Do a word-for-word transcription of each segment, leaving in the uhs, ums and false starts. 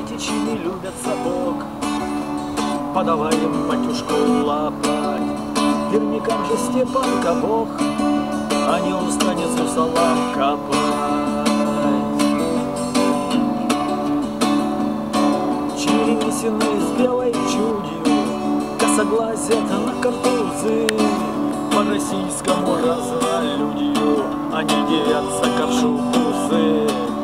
родичи не любят сапог, подавай им батюшку лапать. Верникам же Степанка Бог, а не устанет у салам копать. Черемисины с белой чудью косоглазят на картузы, по российскому разнолюдью они девятся ковшукузы.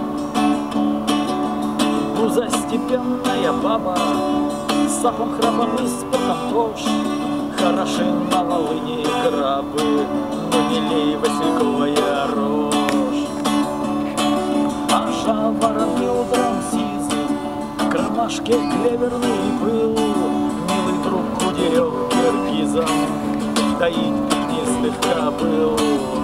Буза степенная баба, с сапом, храпом и спотом дождь, хороши на волыне крабы, но милей васильковая рожь. А жаворонки утром сизы, кромашки клеверный был, милый друг кудерев киргизом доить пятнистых кобыл.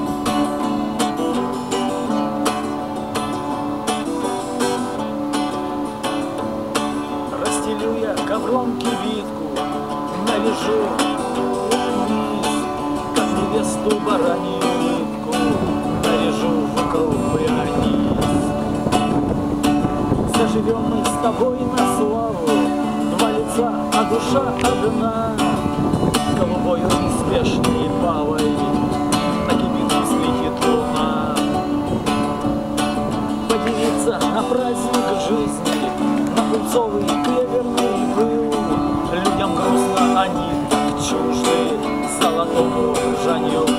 Расстелю я ковром кибитку, навяжу вниз, как невесту баранью нитку, наряжу вокруг баяниз. Заживем мы с тобой на славу, два лица, а душа одна, голубою неспешной павой на кибитке светит луна. Поделиться на праздник жизни, на пыльцовый клеверный был, людям грустно, они так чужды золотому ржанью